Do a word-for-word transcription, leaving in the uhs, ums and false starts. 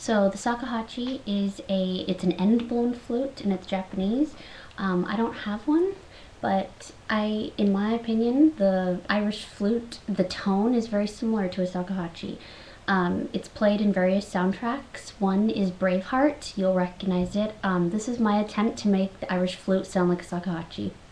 So the Shakuhachi is a, it's an end-blown flute and it's Japanese. Um, I don't have one, but I, in my opinion, the Irish flute, the tone is very similar to a Shakuhachi. Um, it's played in various soundtracks. One is Braveheart, you'll recognize it. Um, this is my attempt to make the Irish flute sound like a Shakuhachi.